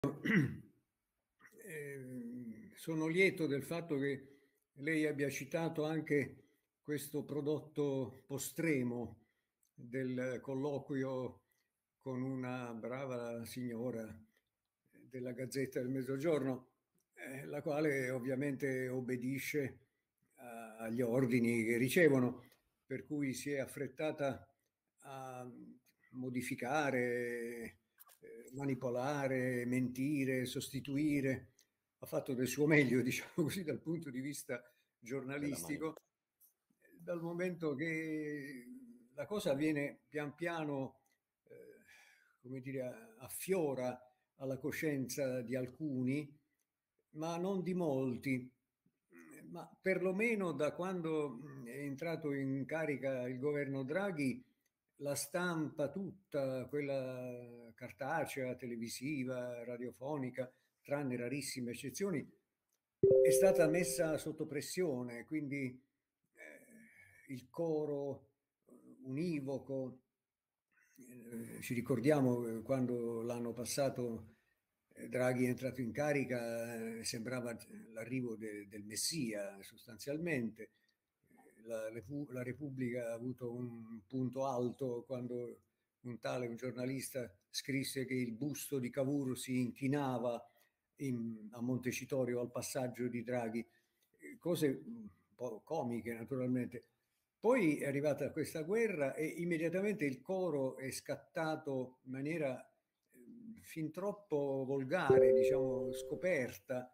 Sono lieto del fatto che lei abbia citato anche questo prodotto postremo del colloquio con una brava signora della Gazzetta del Mezzogiorno, la quale ovviamente obbedisce agli ordini che ricevono, per cui si è affrettata a modificare, manipolare, mentire, sostituire. Ha fatto del suo meglio, diciamo così, dal punto di vista Bella mani. giornalistico, dal momento che la cosa viene pian piano, come dire, affiora alla coscienza di alcuni, ma non di molti. Ma perlomeno da quando è entrato in carica il governo Draghi, la stampa tutta, quella cartacea, televisiva, radiofonica, tranne rarissime eccezioni, è stata messa sotto pressione, quindi il coro univoco, ci ricordiamo quando l'anno passato Draghi è entrato in carica, sembrava l'arrivo del Messia sostanzialmente. La Repubblica ha avuto un punto alto quando un giornalista scrisse che il busto di Cavour si inchinava a Montecitorio al passaggio di Draghi, cose un po' comiche naturalmente. Poi è arrivata questa guerra e immediatamente il coro è scattato in maniera fin troppo volgare, diciamo, scoperta.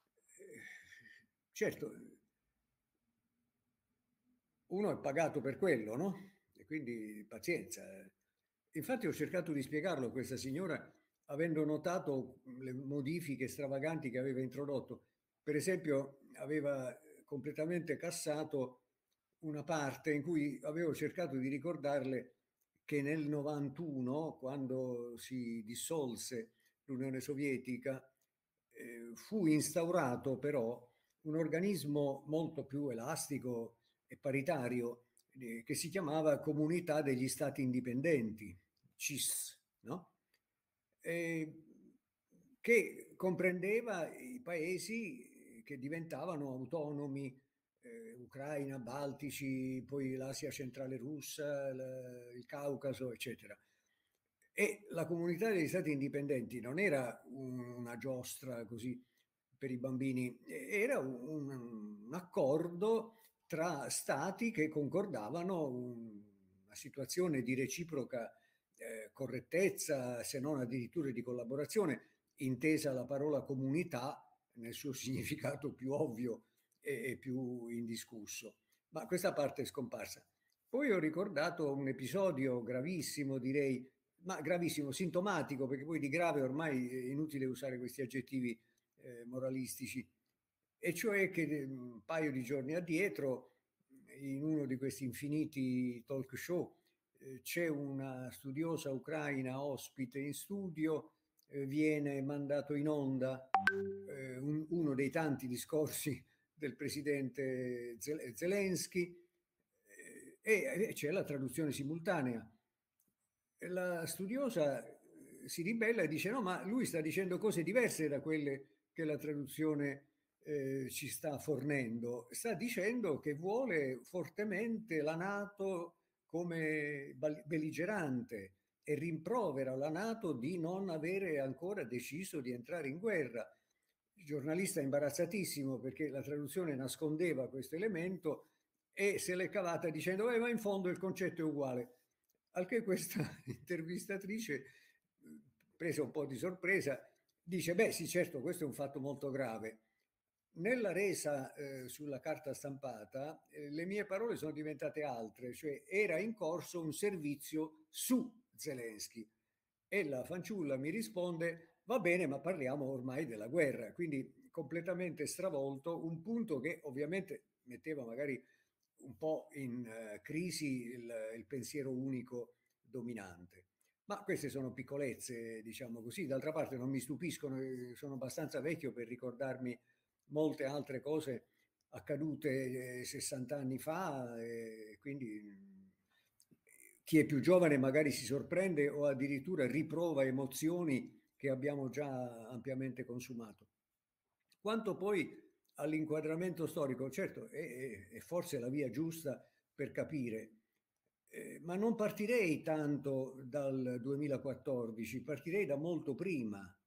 Certo, uno è pagato per quello, no? E quindi pazienza. Infatti ho cercato di spiegarlo a questa signora, avendo notato le modifiche stravaganti che aveva introdotto. Per esempio, aveva completamente cassato una parte in cui avevo cercato di ricordarle che nel 91, quando si dissolse l'Unione Sovietica, fu instaurato però un organismo molto più elastico e paritario che si chiamava Comunità degli Stati Indipendenti, CIS, no? E che comprendeva i paesi che diventavano autonomi, Ucraina, Baltici, poi l'Asia centrale russa, il Caucaso, eccetera. E la comunità degli stati indipendenti non era una giostra così per i bambini, era un accordo tra stati che concordavano una situazione di reciproca correttezza, se non addirittura di collaborazione, intesa la parola comunità nel suo significato più ovvio e più indiscusso. Ma questa parte è scomparsa. Poi ho ricordato un episodio gravissimo, direi, ma gravissimo, sintomatico, perché poi di grave ormai è inutile usare questi aggettivi moralistici, e cioè che un paio di giorni addietro, in uno di questi infiniti talk show, c'è una studiosa ucraina ospite in studio, viene mandato in onda uno dei tanti discorsi del presidente Zelensky, e c'è la traduzione simultanea. La studiosa si ribella e dice no, ma lui sta dicendo cose diverse da quelle che la traduzione ci sta fornendo. Sta dicendo che vuole fortemente la NATO come belligerante e rimprovera la NATO di non avere ancora deciso di entrare in guerra. Il giornalista è imbarazzatissimo perché la traduzione nascondeva questo elemento e se l'è cavata dicendo ma in fondo il concetto è uguale. Al che questa intervistatrice, presa un po' di sorpresa, dice beh sì certo questo è un fatto molto grave. Nella resa sulla carta stampata le mie parole sono diventate altre, cioè era in corso un servizio su Zelensky. E la fanciulla mi risponde va bene ma parliamo ormai della guerra, quindi completamente stravolto, un punto che ovviamente metteva magari un po' in crisi il pensiero unico dominante. Ma queste sono piccolezze, diciamo così. D'altra parte non mi stupiscono, sono abbastanza vecchio per ricordarmi molte altre cose accadute 60 anni fa, quindi chi è più giovane magari si sorprende o addirittura riprova emozioni che abbiamo già ampiamente consumato. Quanto poi all'inquadramento storico, certo, è forse la via giusta per capire, ma non partirei tanto dal 2014, partirei da molto prima.